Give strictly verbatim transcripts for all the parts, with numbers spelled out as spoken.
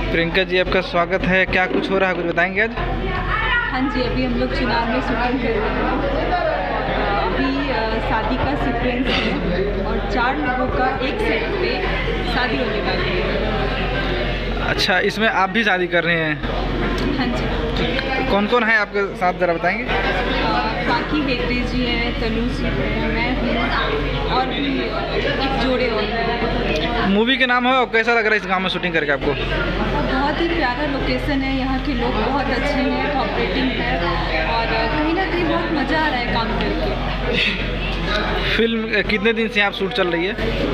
प्रियंका जी, आपका स्वागत है। क्या कुछ हो रहा है, कुछ बताएंगे आज? हाँ जी, अभी हम लोग चुनाव में शूटिंग कर रहे हैं। अभी शादी का सीक्वेंस है और चार लोगों का एक सेट पे शादी होने वाली है। अच्छा, इसमें आप भी शादी कर रहे हैं? हाँ जी। कौन कौन है आपके साथ, ज़रा बताएंगे? बाकी हेगड़े जी हैं, तनु जी हैं, मैं हूँ और भी एक जोड़े और हैं। मूवी के नाम है और कैसा लग रहा है इस गांव में शूटिंग करके आपको? बहुत ही प्यारा लोकेशन है, यहाँ के लोग बहुत अच्छे हैं, कोऑपरेटिव है और कहीं ना कहीं बहुत मज़ा आ रहा है काम करके। फिल्म कितने दिन से आप शूट चल रही है?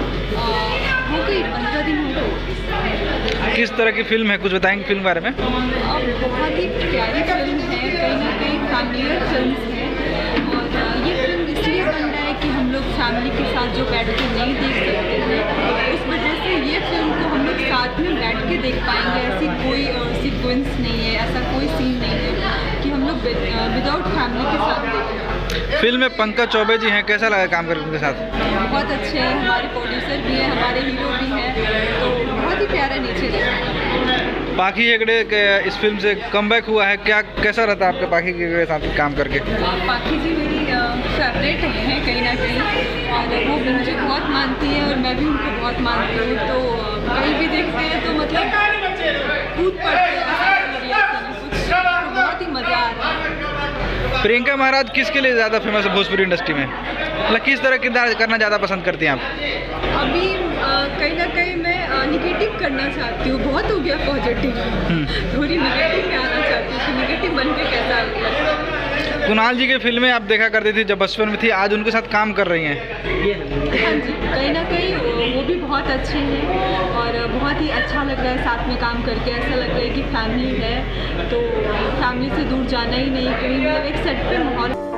हो गई पंद्रह दिन हो गए। किस तरह की फिल्म है, कुछ बताएंगे फिल्म के बारे में? बहुत ही प्यारी फिल्म है, कहीं ना कहीं फैमिलियर फिल्म है और ये फिल्म इसलिए बन रहा है कि हम लोग फैमिली के साथ जो बैठ के नहीं देख सकते हैं, उस वजह से ये फिल्म को हम लोग साथ में बैठ के देख पाएंगे। ऐसी कोई सीक्वेंस नहीं है, ऐसा कोई सीन नहीं है कि हम लोग विदाउट फैमिली के साथ देखें। फिल्म में पंकज चौबे जी हैं, कैसा लगा काम करके उनके साथ? बहुत अच्छे हैं, हमारे प्रोड्यूसर भी हैं, हमारे हीरो भी हैं, तो बहुत ही प्यारा नेचर है। पाखी हेगड़े के इस फिल्म से कमबैक हुआ है, क्या कैसा रहता है आपके पाखी हेगड़े के साथ काम करके? पाखी जी मेरी फेवरेट हैं कहीं ना कहीं और वो मुझे बहुत मानती हैं और मैं भी उनको बहुत मानती हूँ, तो कहीं भी देखते हैं तो मतलब कूद पड़ते हैं, कुछ बहुत ही मज़ा आ रहा है। प्रियंका महाराज किसके लिए ज़्यादा फेमस है भोजपुरी इंडस्ट्री में? मतलब किस तरह किरदार करना ज़्यादा पसंद करती हैं आप? अभी कहीं ना कहीं मैं निगेटिव करना चाहती हूँ, बहुत हो गया पॉजिटिव, थोड़ी निगेटिव में आना चाहती हूँ कि निगेटिव बन के कैसा लगता। कुणाल जी की फिल्में आप देखा करती थी जब बचपन में थी, आज उनके साथ काम कर रही हैं? हाँ जी, कहीं ना कहीं वो भी बहुत अच्छे हैं और बहुत ही अच्छा लग रहा है साथ में काम करके। ऐसा लग रहा है कि फैमिली है, तो फैमिली से दूर जाना ही नहीं, कहीं मतलब एक सेट पे माहौल